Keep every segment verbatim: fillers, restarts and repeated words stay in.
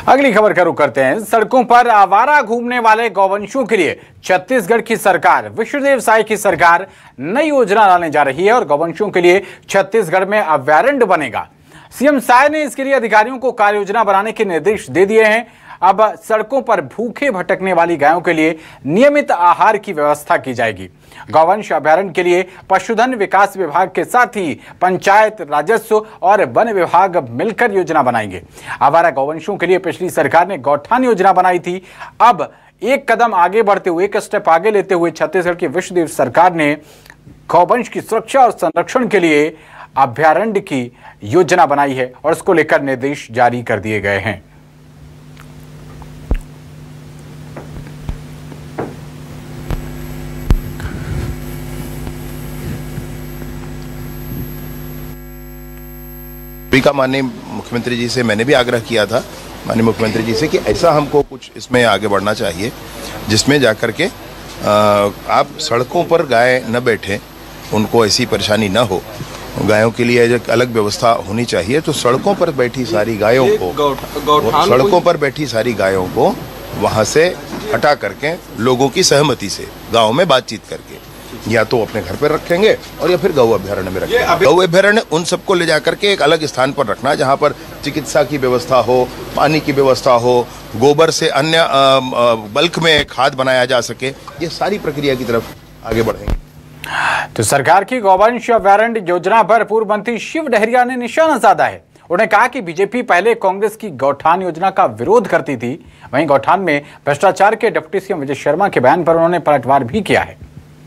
अगली खबर का रुख करते हैं। सड़कों पर आवारा घूमने वाले गौवंशों के लिए छत्तीसगढ़ की सरकार, विष्णुदेव साय की सरकार नई योजना लाने जा रही है और गौवंशों के लिए छत्तीसगढ़ में अभयारण्य बनेगा। सीएम साय ने इसके लिए अधिकारियों को कार्य योजना बनाने के निर्देश दे दिए हैं। अब सड़कों पर भूखे भटकने वाली गायों के लिए नियमित आहार की व्यवस्था की जाएगी। गौवंश अभयारण्य के लिए पशुधन विकास विभाग के साथ ही पंचायत, राजस्व और वन विभाग मिलकर योजना बनाएंगे। आवारा गौवंशों के लिए पिछली सरकार ने गौठान योजना बनाई थी। अब एक कदम आगे बढ़ते हुए, एक स्टेप आगे लेते हुए छत्तीसगढ़ की विष्णुदेव सरकार ने गौवंश की सुरक्षा और संरक्षण के लिए अभयारण्य की योजना बनाई है और इसको लेकर निर्देश जारी कर दिए गए हैं। का माननीय मुख्यमंत्री जी से मैंने भी आग्रह किया था, माननीय मुख्यमंत्री जी से, कि ऐसा हमको कुछ इसमें आगे बढ़ना चाहिए जिसमें जाकर के आ, आप सड़कों पर गाय न बैठे, उनको ऐसी परेशानी न हो। गायों के लिए एक अलग व्यवस्था होनी चाहिए। तो सड़कों पर बैठी सारी गायों को सड़कों पर बैठी सारी गायों को वहाँ से हटा करके लोगों की सहमति से गाँव में बातचीत करके या तो अपने घर पर रखेंगे और या फिर गौ अभयारण्य में रखेंगे। गौ अभयारण्य उन सबको ले जाकर के एक अलग स्थान पर रखना जहां पर चिकित्सा की व्यवस्था हो, पानी की व्यवस्था हो, गोबर से अन्य बल्क में खाद बनाया जा सके। ये सारी प्रक्रिया की तरफ आगे बढ़ेंगे। तो सरकार की गौवंश अभयारण्य योजना पर पूर्व मंत्री शिव डहरिया ने निशाना साधा है। उन्होंने कहा कि बीजेपी पहले कांग्रेस की गौठान योजना का विरोध करती थी, वहीं गौठान में भ्रष्टाचार के डिप्टी सीएम विजय शर्मा के बयान पर उन्होंने पलटवार भी किया है।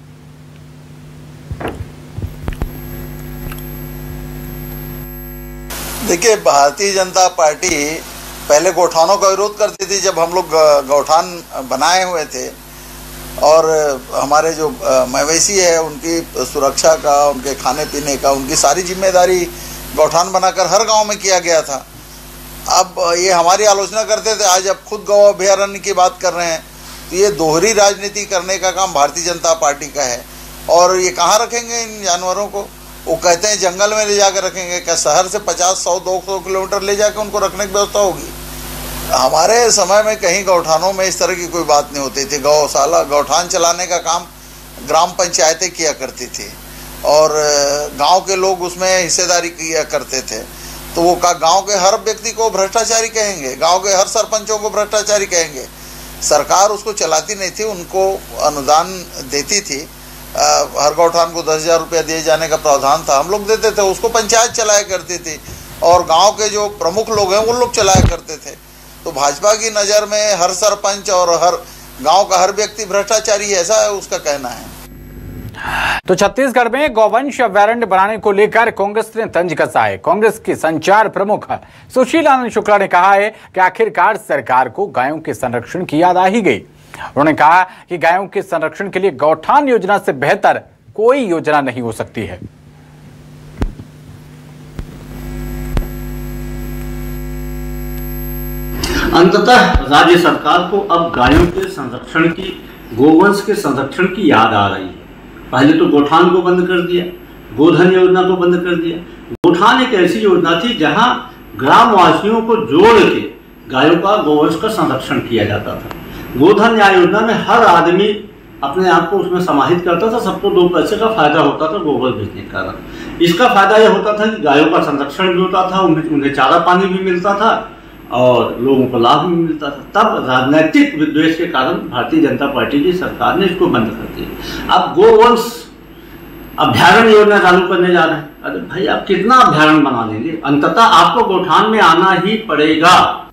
देखिए, भारतीय जनता पार्टी पहले गौठानों का विरोध करती थी। जब हम लोग गौठान बनाए हुए थे और हमारे जो मवेशी है उनकी सुरक्षा का, उनके खाने पीने का, उनकी सारी जिम्मेदारी गौठान बनाकर हर गांव में किया गया था। अब ये हमारी आलोचना करते थे, आज अब खुद गौ अभयारण्य की बात कर रहे हैं। तो ये दोहरी राजनीति करने का काम भारतीय जनता पार्टी का है। और ये कहाँ रखेंगे इन जानवरों को? वो कहते हैं जंगल में ले जाकर रखेंगे। क्या शहर से पचास, सौ, दो सौ किलोमीटर ले जाकर उनको रखने की व्यवस्था होगी? हमारे समय में कहीं गौठानों में इस तरह की कोई बात नहीं होती थी। गौशाला, गौठान चलाने का काम ग्राम पंचायतें किया करती थी और गांव के लोग उसमें हिस्सेदारी किया करते थे। तो वो का गाँव के हर व्यक्ति को भ्रष्टाचारी कहेंगे, गाँव के हर सरपंचों को भ्रष्टाचारी कहेंगे। सरकार उसको चलाती नहीं थी, उनको अनुदान देती थी। आ, हर गौठान को दस हजार रुपया दिए जाने का प्रावधान था, हम लोग देते थे। उसको पंचायत चलाया करती थी और गांव के जो प्रमुख लोग हैं वो लोग चलाया करते थे। तो भाजपा की नज़र में हर सरपंच और हर गांव का हर व्यक्ति भ्रष्टाचारी, ऐसा है उसका कहना है। तो छत्तीसगढ़ में गौवंश अभयारण्य बनाने को लेकर कांग्रेस ने तंज कसा है। कांग्रेस के संचार प्रमुख सुशील आनंद शुक्ला ने कहा है कि आखिरकार सरकार को गायों के संरक्षण की याद आ ही गई। उन्होंने कहा कि गायों के संरक्षण के लिए गौठान योजना से बेहतर कोई योजना नहीं हो सकती है। अंततः राज्य सरकार को अब गायों के संरक्षण की, गोवंश के संरक्षण की याद आ रही है। पहले तो गौठान को बंद कर दिया, गोधन योजना को बंद कर दिया। गौठान एक ऐसी योजना थी जहां ग्रामवासियों को जोड़ के गायों का, गोवंश का संरक्षण किया जाता था। गोधन न्याय योजना में हर आदमी अपने आप को उसमें समाहित करता था, सबको दो पैसे का फायदा होता था गोबर बेचने के कारण। इसका फायदा यह होता था कि गायों का संरक्षण भी होता था, उन्हें उन्हें चारा पानी भी मिलता था और लोगों को लाभ भी मिलता था। तब राजनीतिक विद्वेष के कारण भारतीय जनता पार्टी की सरकार ने इसको बंद कर दिया। अब गोवंश अभयारण्य योजना चालू करने जा रहे हैं। अरे भाई, आप कितना अभयारण्य बना लेंगे? अंततः आपको गौठान में आना ही पड़ेगा।